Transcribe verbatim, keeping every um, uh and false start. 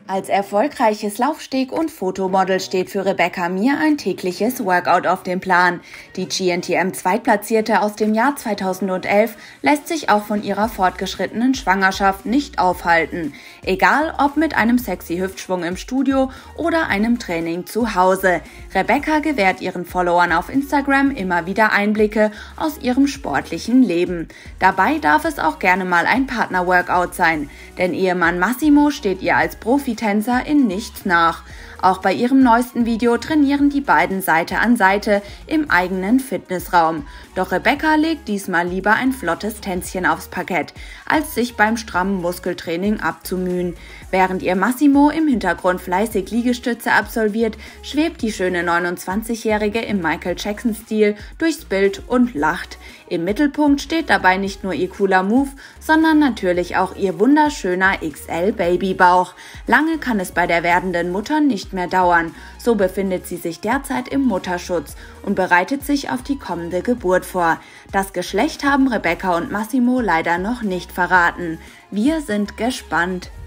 Als erfolgreiches Laufsteg- und Fotomodel steht für Rebecca Mir ein tägliches Workout auf dem Plan. Die G N T M-Zweitplatzierte aus dem Jahr zweitausendelf lässt sich auch von ihrer fortgeschrittenen Schwangerschaft nicht aufhalten. Egal ob mit einem sexy Hüftschwung im Studio oder einem Training zu Hause. Rebecca gewährt ihren Followern auf Instagram immer wieder Einblicke aus ihrem sportlichen Leben. Dabei darf es auch gerne mal ein Partner-Workout sein, denn Ehemann Massimo steht ihr als Profi Tänzer in nichts nach. Auch bei ihrem neuesten Video trainieren die beiden Seite an Seite im eigenen Fitnessraum. Doch Rebecca legt diesmal lieber ein flottes Tänzchen aufs Parkett, als sich beim strammen Muskeltraining abzumühen. Während ihr Massimo im Hintergrund fleißig Liegestütze absolviert, schwebt die schöne neunundzwanzigjährige im Michael Jackson-Stil durchs Bild und lacht. Im Mittelpunkt steht dabei nicht nur ihr cooler Move, sondern natürlich auch ihr wunderschöner X L-Babybauch. Lange kann es bei der werdenden Mutter nicht mehr dauern. So befindet sie sich derzeit im Mutterschutz und bereitet sich auf die kommende Geburt vor. Das Geschlecht haben Rebecca und Massimo leider noch nicht verraten. Wir sind gespannt.